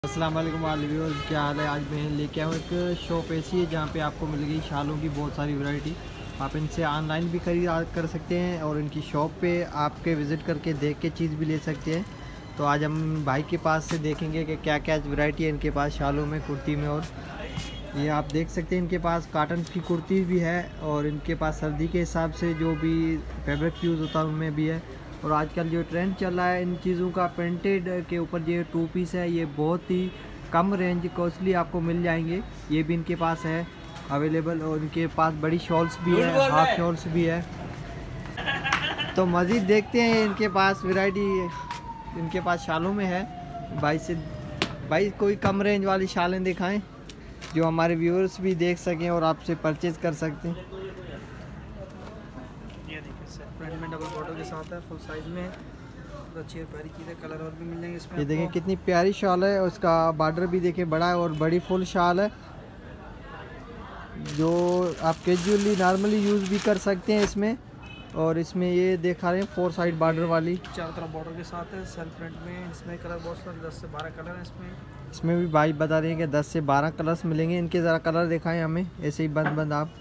अस्सलाम वालेकुम व्यूअर्स, क्या हाल है। आज मैं लेके आऊँ एक शॉप ऐसी है जहाँ पे आपको मिलेगी शालों की बहुत सारी वैरायटी। आप इनसे ऑनलाइन भी खरीदार कर सकते हैं और इनकी शॉप पे आपके विज़िट करके देख के चीज़ भी ले सकते हैं। तो आज हम भाई के पास से देखेंगे कि क्या क्या वैरायटी है इनके पास शालों में, कुर्ती में। और ये आप देख सकते हैं इनके पास कॉटन की कुर्ती भी है और इनके पास सर्दी के हिसाब से जो भी फैब्रिक यूज़ होता है उनमें भी है। और आजकल जो ट्रेंड चल रहा है इन चीज़ों का, प्रिंटेड के ऊपर ये 2 पीस है, ये बहुत ही कम रेंज कॉस्टली आपको मिल जाएंगे। ये भी इनके पास है अवेलेबल। और इनके पास बड़ी शॉल्स भी है, हाफ शॉल्स भी है। तो मज़ीद देखते हैं इनके पास वैरायटी इनके पास शालों में है। भाई कोई कम रेंज वाली शालें दिखाएं जो हमारे व्यूअर्स भी देख सकें और आपसे परचेज़ कर सकते हैं। ये देखिए सर, फ्रंट में डबल बॉर्डर के साथ है, फुल साइज में, अच्छी और प्यारी चीज़ है। कलर और भी मिल जाएंगे इसमें। ये देखिए कितनी प्यारी शॉल है, उसका बॉर्डर भी देखिए बड़ा है और बड़ी फुल शॉल है जो आप कैजुअली नॉर्मली यूज़ भी कर सकते हैं इसमें। और इसमें ये दिखा रहे हैं 4 साइड बॉर्डर वाली, चारों तरफ बॉर्डर के साथ है। सेल्फ फ्रंट में इसमें कलर बहुत सारे, 10 से 12 कलर हैं इसमें। इसमें भी भाई बता रहे हैं कि 10 से 12 कलर्स मिलेंगे। इनके ज़रा कलर दिखाएं हमें, ऐसे ही बंद आप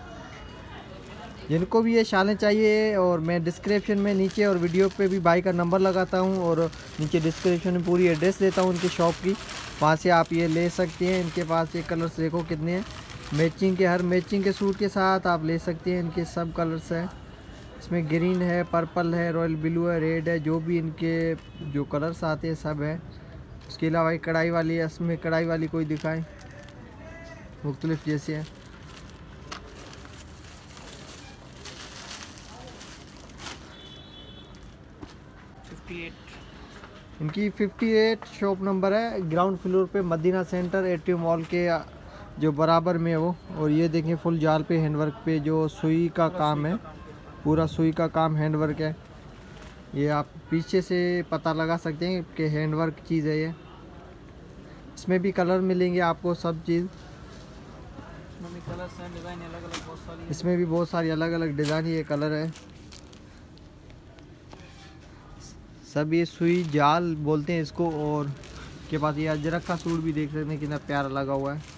जिनको भी ये शालें चाहिए। और मैं डिस्क्रिप्शन में नीचे और वीडियो पे भी भाई का नंबर लगाता हूँ और नीचे डिस्क्रिप्शन में पूरी एड्रेस देता हूँ उनकी शॉप की, वहाँ से आप ये ले सकते हैं। इनके पास ये कलर्स देखो कितने हैं, मैचिंग के, हर मैचिंग के सूट के साथ आप ले सकते हैं। इनके सब कलर्स हैं, इसमें ग्रीन है, पर्पल है, रॉयल ब्लू है, रेड है, जो भी इनके जो कलर्स आते हैं सब है। उसके अलावा एक कढ़ाई वाली है, इसमें कढ़ाई वाली कोई दिखाएं, मुख्तलिफ जैसे है। इनकी 58 शॉप नंबर है, ग्राउंड फ्लोर पे मदीना सेंटर एटीएम मॉल के जो बराबर में है वो। और ये देखें फुल जाल पे हैंडवर्क पे जो सुई का काम है, पूरा सुई का काम हैंडवर्क है। ये आप पीछे से पता लगा सकते हैं कि हैंडवर्क चीज़ है ये। इसमें भी कलर मिलेंगे आपको, सब चीज़ इसमें भी बहुत सारी अलग अलग डिज़ाइन, ये कलर है सब। ये सुई जाल बोलते हैं इसको। और के पास ये अजरक का सूट भी देख सकते हैं कितना प्यारा लगा हुआ है।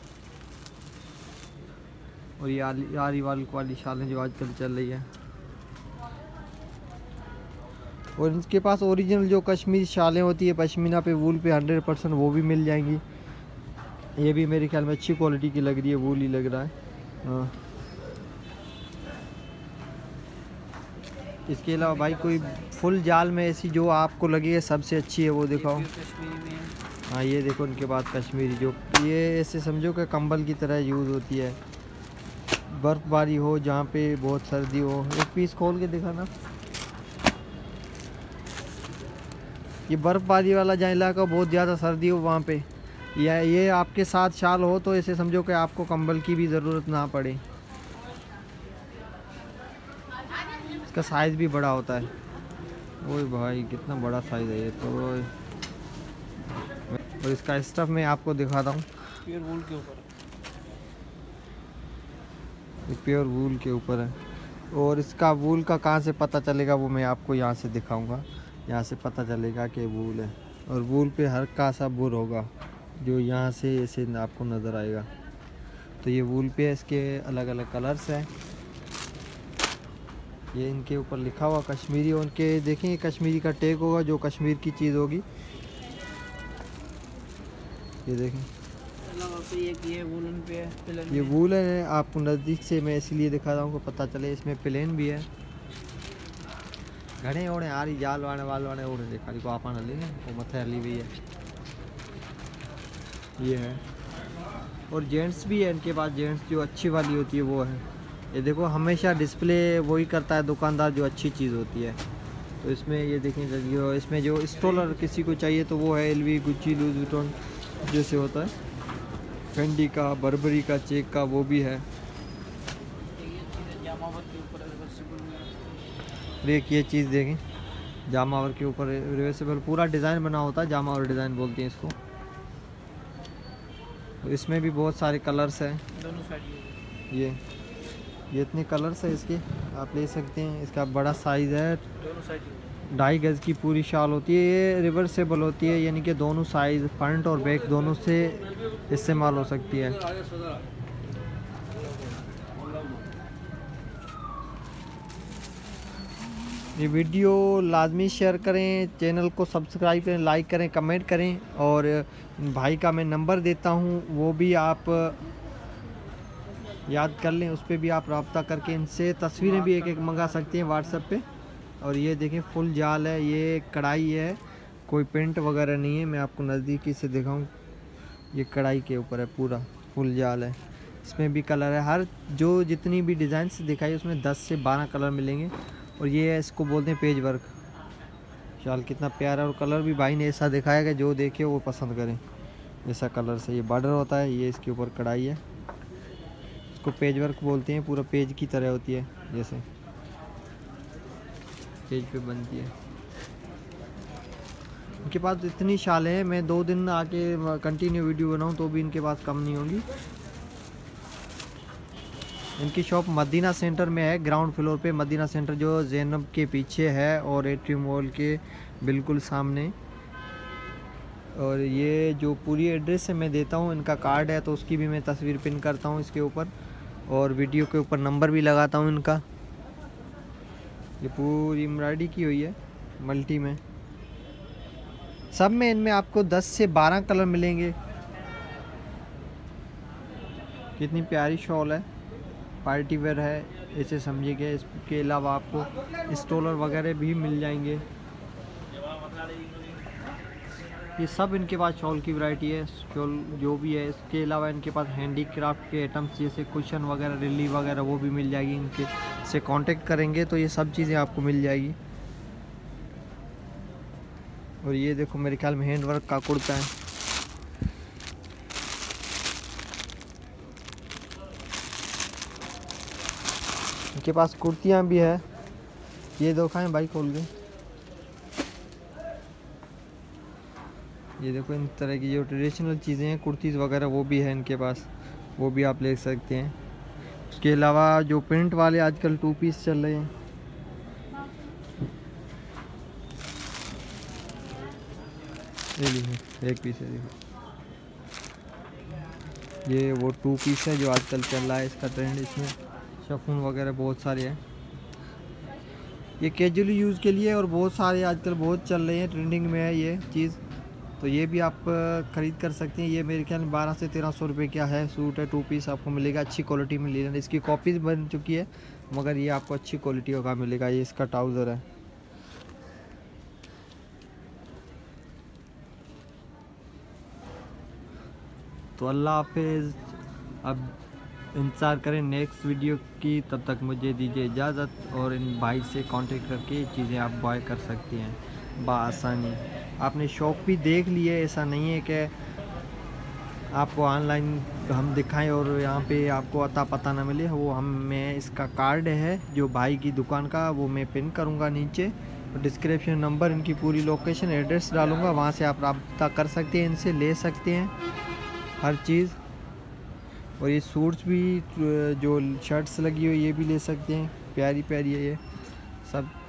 और ये आरी वाली शालें जो आजकल चल रही है। और इनके पास ओरिजिनल जो कश्मीरी शालें होती है पश्मीना पे, वूल पे 100%, वो भी मिल जाएंगी। ये भी मेरे ख्याल में अच्छी क्वालिटी की लग रही है, वूल ही लग रहा है। हाँ, इसके अलावा भाई कोई फुल जाल में ऐसी जो आपको लगे सबसे अच्छी है वो दिखाओ। हाँ ये देखो इनके पास कश्मीरी, जो ये ऐसे समझो कि कंबल की तरह यूज़ होती है, बर्फ़बारी हो जहाँ पे बहुत सर्दी हो। एक पीस खोल के दिखाना। ये बर्फ़बारी वाला जहाँ इलाका बहुत ज़्यादा सर्दी हो वहाँ पे, या ये आपके साथ शाल हो तो ऐसे समझो कि आपको कंबल की भी ज़रूरत ना पड़े। इसका साइज़ भी बड़ा होता है। ओए भाई कितना बड़ा साइज़ है ये तो। और इसका स्टफ़ मैं आपको दिखाता हूँ, प्योर वूल के ऊपर, ये प्योर वूल के ऊपर है। और इसका वूल का कहाँ से पता चलेगा वो मैं आपको यहाँ से दिखाऊंगा। यहाँ से पता चलेगा कि वूल है। और वूल पे हर का सा बुर होगा जो यहाँ से ऐसे आपको नज़र आएगा। तो ये वूल पे इसके अलग अलग कलर्स हैं। ये इनके ऊपर लिखा हुआ कश्मीरी, और उनके देखें कश्मीरी का टैग होगा जो कश्मीर की चीज़ होगी। ये देखें ये वूल है। आपको नज़दीक से मैं इसलिए दिखा रहा हूँ कि पता चले। इसमें प्लेन भी है, घने ओढ़े आ रही जाल वाने वाल वाने ओढ़े देखा को आप हली वो मथे हली हुई है। ये है। और जेंट्स भी है इनके पास, जेंट्स जो अच्छी वाली होती है वो है। ये देखो हमेशा डिस्प्ले वही करता है दुकानदार जो अच्छी चीज़ होती है। तो इसमें ये देखें जो इसमें जो स्टॉलर किसी को चाहिए तो वो है एलवी, गुच्ची, लुइस विटॉन जैसे होता है, फेंडी का, बर्बरी का, चेक का, वो भी है। एक ये चीज़ देखें जामावर के ऊपर रिवर्सेबल पूरा डिज़ाइन बना होता है, जामावर डिज़ाइन बोलते हैं इसको। तो इसमें भी बहुत सारे कलर्स हैं दोनों साइड। ये इतने कलर्स है इसके, आप ले सकते हैं। इसका बड़ा साइज़ है, दोनों साइड 2.5 गज़ की पूरी शाल होती है। ये रिवर्सेबल होती है, यानी कि दोनों साइज़ फ्रंट और बैक दोनों से इस्तेमाल हो सकती है। ये वीडियो लाजमी शेयर करें, चैनल को सब्सक्राइब करें, लाइक करें, कमेंट करें। और भाई का मैं नंबर देता हूँ, वो भी आप याद कर लें, उस पर भी आप रब्ता करके इनसे तस्वीरें भी एक मंगा सकते हैं व्हाट्सएप पे। और ये देखें फुल जाल है, ये कढ़ाई है, कोई पेंट वगैरह नहीं है। मैं आपको नज़दीकी से दिखाऊं, ये कढ़ाई के ऊपर है, पूरा फुल जाल है। इसमें भी कलर है, हर जो जितनी भी डिज़ाइन दिखाई उसमें 10 से 12 कलर मिलेंगे। और ये है, इसको बोलते हैं पेज वर्क। शाल कितना प्यारा, और कलर भी भाई ने ऐसा दिखाया कि जो देखे वो पसंद करें। ऐसा कलर से ये बॉर्डर होता है, ये इसके ऊपर कढ़ाई है, इसको पेज वर्क बोलते हैं। पूरा पेज की तरह होती है, जैसे पेज पे बनती है। इनके पास इतनी शालें हैं, मैं 2 दिन आके कंटिन्यू वीडियो बनाऊं तो भी इनके पास कम नहीं होगी। इनकी शॉप मदीना सेंटर में है, ग्राउंड फ्लोर पे। मदीना सेंटर जो ज़ैनब के पीछे है और एट्रियम मॉल के बिल्कुल सामने। और ये जो पूरी एड्रेस है मैं देता हूँ, इनका कार्ड है तो उसकी भी मैं तस्वीर पिन करता हूँ इसके ऊपर, और वीडियो के ऊपर नंबर भी लगाता हूँ इनका। ये पूरी एम्ब्रॉयडरी की हुई है मल्टी में, सब में इनमें आपको 10 से 12 कलर मिलेंगे। कितनी प्यारी शॉल है, पार्टी वेयर है, ऐसे समझिए। इसके अलावा आपको स्टोलर वगैरह भी मिल जाएंगे। ये सब इनके पास शॉल की वैरायटी है, शॉल जो भी है। इसके अलावा इनके पास हैंडीक्राफ्ट के आइटम्स जैसे कुशन वगैरह, रिली वगैरह, वो भी मिल जाएगी। इनके से कांटेक्ट करेंगे तो ये सब चीज़ें आपको मिल जाएगी। और ये देखो, मेरे ख्याल में हैंड वर्क का कुर्ता है। इनके पास कुर्तियाँ भी है, ये दिखाएं भाई खोल के। ये देखो, इन तरह की जो ट्रेडिशनल चीज़ें हैं, कुर्तीज़ वगैरह, वो भी है इनके पास, वो भी आप ले सकते हैं। उसके अलावा जो प्रिंट वाले आजकल 2 पीस चल रहे हैं, ये लीजिए 1 पीस है। देखो, ये वो 2 पीस है जो आजकल चल रहा है, इसका ट्रेंड। इसमें शफून वगैरह बहुत सारे हैं। ये कैजुअल यूज़ के लिए, और बहुत सारे आजकल बहुत चल रहे हैं, ट्रेंडिंग में है ये चीज़। तो ये भी आप ख़रीद कर सकते हैं। ये मेरे ख्याल में 1200 से 1300 रुपये का है, सूट है, 2 पीस आपको मिलेगा। अच्छी क्वालिटी में लेना, इसकी कॉपीज़ बन चुकी है मगर ये आपको अच्छी क्वालिटी का मिलेगा। ये इसका ट्राउज़र है। तो अल्लाह हाफिज़। अब इंतज़ार करें नेक्स्ट वीडियो की, तब तक मुझे दीजिए इजाज़त। और इन भाई से कांटेक्ट करके ये चीज़ें आप बाय कर सकती हैं बआसानी। आपने शॉप भी देख लिए, ऐसा नहीं है कि आपको ऑनलाइन हम दिखाएं और यहाँ पे आपको अता पता ना मिले। वो मैं इसका कार्ड है जो भाई की दुकान का, वो मैं पिन करूँगा नीचे, और डिस्क्रिप्शन नंबर, इनकी पूरी लोकेशन, एड्रेस डालूँगा। वहाँ से आप रब्ता कर सकते हैं, इनसे ले सकते हैं हर चीज़। और ये सूट्स भी, जो शर्ट्स लगी हुई, ये भी ले सकते हैं, प्यारी प्यारी है ये सब।